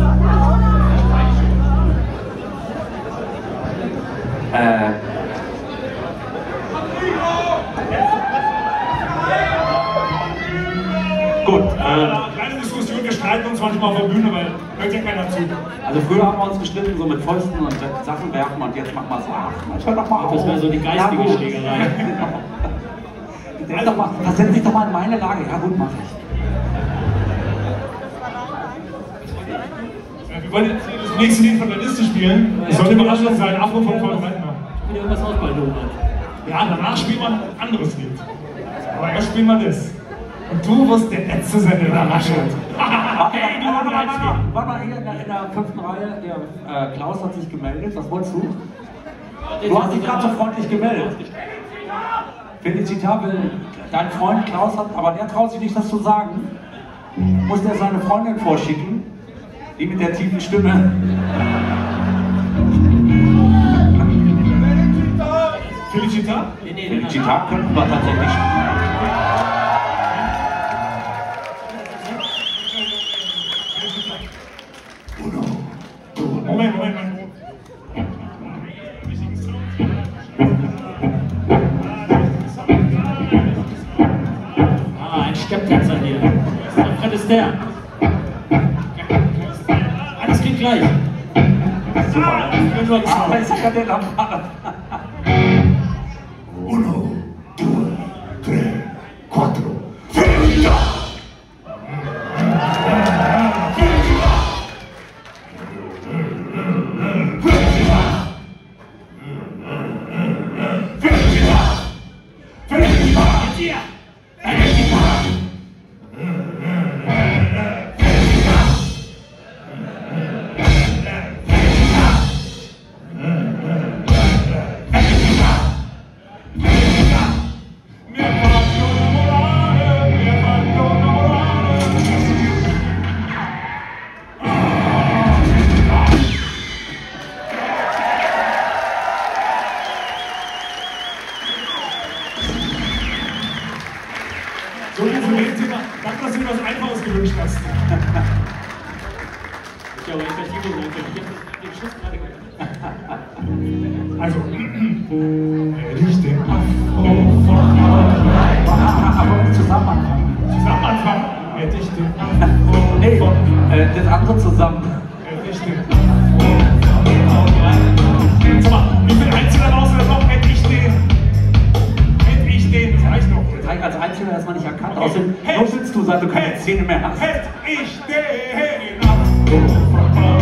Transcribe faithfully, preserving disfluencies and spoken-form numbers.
Äh. Gut. Äh, Kleine Diskussion, wir streiten uns manchmal auf der Bühne, weil hört ja keiner zu. Also früher haben wir uns gestritten, so mit Fäusten und Sachen werfen und jetzt machen wir so, ach, jetzt hör doch mal auf. Das wäre so die geistige ja, Schlägerei. Denk doch mal, versetz dich doch mal in meine Lage. Ja gut, mach ich. Wir wollen jetzt das nächste Lied von der Liste spielen. Das sollte überraschend sein, Afro von Konkurrenten. Wieder irgendwas ausbaldowert. Ja, danach spielen wir ein anderes Lied. Aber erst spielen wir das. Und du wirst der Letzte sein, der überrascht. Hey, du, warte mal, warte mal, warte mal, hier in der, in der fünften Reihe, der äh, Klaus hat sich gemeldet. Was wolltest du? Du hast dich gerade so freundlich gemeldet. Felicitat will, dein Freund Klaus hat, aber der traut sich nicht, das zu sagen. Muss der seine Freundin vorschicken, die mit der tiefen Stimme. Felicitat? Nee, nee, Felicitat könnten wir tatsächlich spielen. Moment, Moment, Moment. Ah, ein Stepptänzer hier. Der Fred ist der. Alles geht gleich. Super. Ah, Aber ist ja der Lampada. Uno, due, tre, quattro. Felicitat! So viel zu dem Thema. Danke, dass du dir was Einfaches gewünscht hast. Ja, aber ich verstehe wohl nicht. Ich hab den Schuss gerade gehört. Also, richte Afro von Aber nicht zusammen anfangen. Zusammen anfangen. Hätte ich den Afro Nee, von äh, das andere zusammen. Hätte ich den Sag mal, wie viel Einzelner raus oder noch? Hätte ich den. Hätte ich den. Das reicht noch. Als Einzelner ist man nicht erkannt. Okay. Außerdem, Hey. wo sitzt du, seit du keine Hätte Zähne mehr hast? Hätte ich den Afro von